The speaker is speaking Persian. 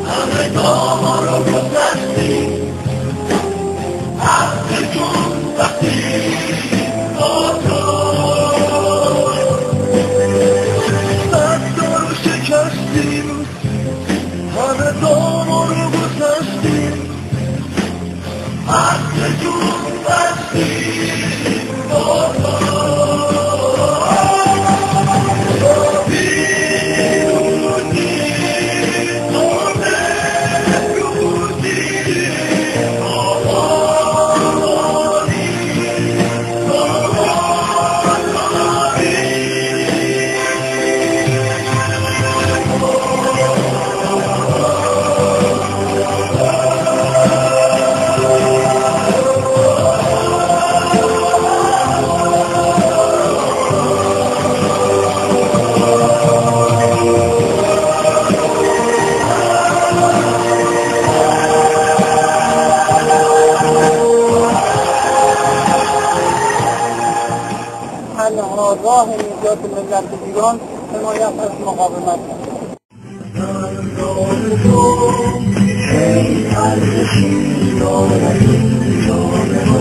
همه داما رو گذشتی عقل جون وقتی با تو دستا رو شکستیم همه داما رو گذشتیم عقل جون وقتی با تو تنها راه نجات ملت ایران حمایت از مقاومت است.